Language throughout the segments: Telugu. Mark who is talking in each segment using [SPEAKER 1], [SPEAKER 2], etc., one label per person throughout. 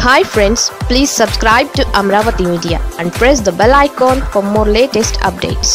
[SPEAKER 1] Hi friends, please subscribe to Amaravathi Media and press the bell icon for more latest updates.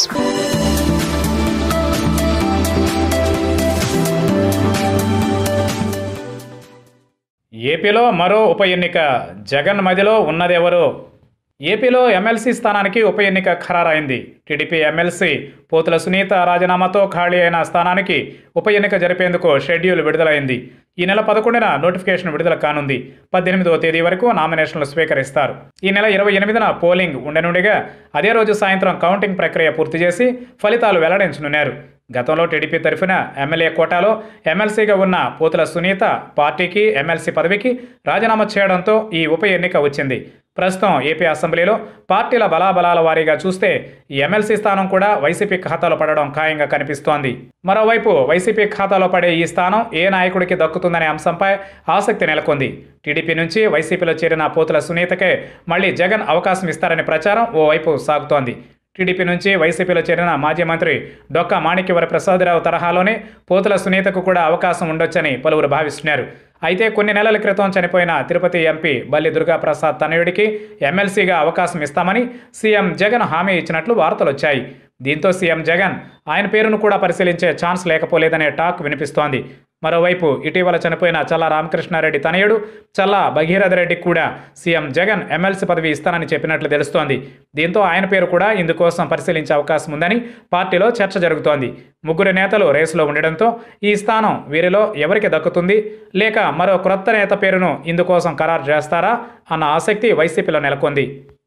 [SPEAKER 2] ఏపీలో మరో ఉప ఎన్నిక జగన్ మదిలో ఉన్నదెవరు? ఏపీలో ఎమ్మెల్సీ స్థానానికి ఉప ఎన్నిక ఖరారైంది. టీడీపీ ఎమ్మెల్సీ పోతుల సునీత రాజీనామాతో ఖాళీ అయిన స్థానానికి ఉప ఎన్నిక జరిపేందుకు షెడ్యూల్ విడుదలైంది. ఈ నెల 11న నోటిఫికేషన్ విడుదల కానుంది. 18వ తేదీ వరకు నామినేషన్లు స్వీకరిస్తారు. ఈ నెల 28న పోలింగ్ ఉండనుండగా అదే రోజు సాయంత్రం కౌంటింగ్ ప్రక్రియ పూర్తి చేసి ఫలితాలు వెల్లడించనున్నారు. గతంలో టీడీపీ తరఫున ఎమ్మెల్యే కోటాలో ఎమ్మెల్సీగా ఉన్న పోతుల సునీత పార్టీకి ఎమ్మెల్సీ పదవికి రాజీనామా చేయడంతో ఈ ఉప ఎన్నిక వచ్చింది. ప్రస్తుతం ఏపీ అసెంబ్లీలో పార్టీల బలాబలాల వారీగా చూస్తే ఈ ఎమ్మెల్సీ స్థానం కూడా వైసీపీ ఖాతాలో పడడం ఖాయంగా కనిపిస్తోంది. మరోవైపు వైసీపీ ఖాతాలో పడే ఈ స్థానం ఏ నాయకుడికి దక్కుతుందనే అంశంపై ఆసక్తి నెలకొంది. టీడీపీ నుంచి వైసీపీలో చేరిన పోతుల సునీతకే మళ్లీ జగన్ అవకాశం ఇస్తారనే ప్రచారం ఓవైపు సాగుతోంది. టీడీపీ నుంచి వైసీపీలో చేరిన మాజీ మంత్రి డొక్కా మాణిక్యవరప్రసాదరావు తరహాలోనే పోతుల సునీతకు కూడా అవకాశం ఉండొచ్చని పలువురు భావిస్తున్నారు. అయితే కొన్ని నెలల క్రితం చనిపోయిన తిరుపతి ఎంపీ బల్లి దుర్గాప్రసాద్ తనయుడికి ఎమ్మెల్సీగా అవకాశం ఇస్తామని సీఎం జగన్ హామీ ఇచ్చినట్లు వార్తలు వచ్చాయి. దీంతో సీఎం జగన్ ఆయన పేరును కూడా పరిశీలించే ఛాన్స్ లేకపోలేదనే టాక్ వినిపిస్తోంది. మరోవైపు ఇటీవల చనిపోయిన చల్లా రామకృష్ణారెడ్డి తనయుడు చల్లా భగీరథరెడ్డికి కూడా సీఎం జగన్ ఎమ్మెల్సీ పదవి ఇస్తానని చెప్పినట్లు తెలుస్తోంది. దీంతో ఆయన పేరు కూడా ఇందుకోసం పరిశీలించే అవకాశం ఉందని పార్టీలో చర్చ జరుగుతోంది. ముగ్గురు నేతలు రేసులో ఉండడంతో ఈ స్థానం వీరిలో ఎవరికి దక్కుతుంది, లేక మరో క్రొత్త నేత పేరును ఇందుకోసం ఖరారు చేస్తారా అన్న ఆసక్తి వైసీపీలో నెలకొంది.